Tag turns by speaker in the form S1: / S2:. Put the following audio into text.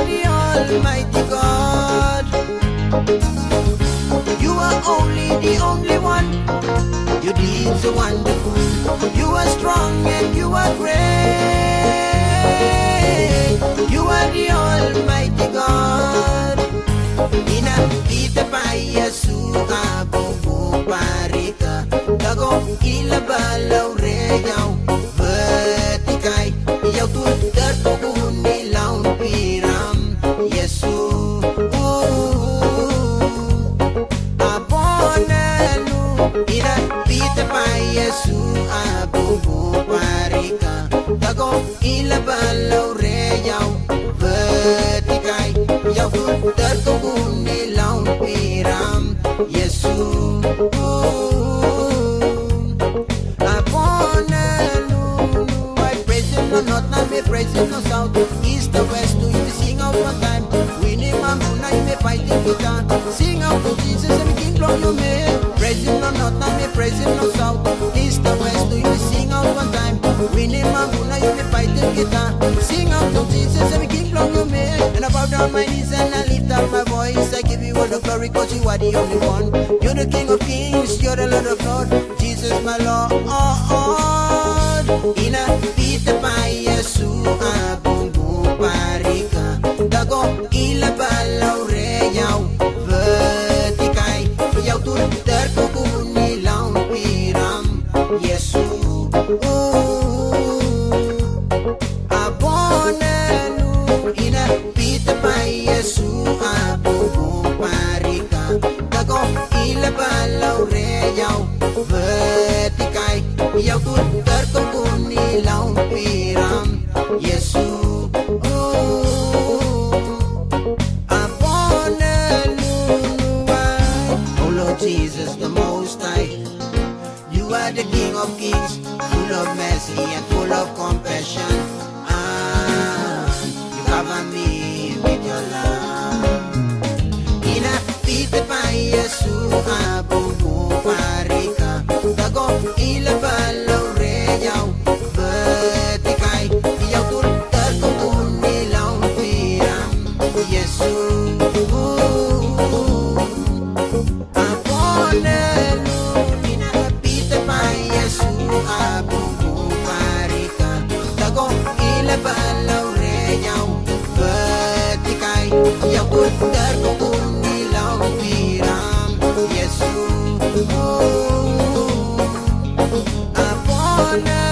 S1: the Almighty God. You are only the only one. Your deeds are wonderful. You are strong and you are great. You are the Almighty God. Ina kita pa Yesu abubu parika. Dago ilabalaw reyaw vertikay. Iyaw tudar tukun nilaw piram Yesu. Abonelu ina kita pa Yesu abubu parika. Dago ilabalaw reyaw vertikay. Iyaw tudar tukun nilaw piram Yesu. Not now me praising no south, east or west. Do you sing out one time? Winning my moon, I may fight the guitar. Sing out to Jesus and King Long you may. Praising no not now me praising no south, east or west. Do you sing out one time? Winning my moon, I may fight the guitar. Sing out to Jesus and King Long you may. And I bow down my knees and I lift up my voice. I give you all the glory 'cause you are the only one. You're the King of Kings, you're the Lord of Lords. Jesus my Lord. Ina pita pa Yesu abumbu parika. Dago ilabalaw reyaw vertikay. Yaw tudar kukunilaw piram Yesu. Abonelu ina pita pa Yesu abumbu parika. Dago ilabalaw reyaw vertikay. Yaw tudar kukunilaw piram Yesu. Oh Lord Jesus the Most High, you are the King of Kings, full of mercy and full of compassion. You cover me with your love. Inapite pa Yesu abubu parika. Dago ilabalaw reyaw vertikay. Iyaw tudar kukunilaw piram Yesu. Abonelu inapite pa Yesu abubu parika. Dago ilabalaw reyaw vertikay. Iyaw tudar kukunilaw piram Yesu. Abonelu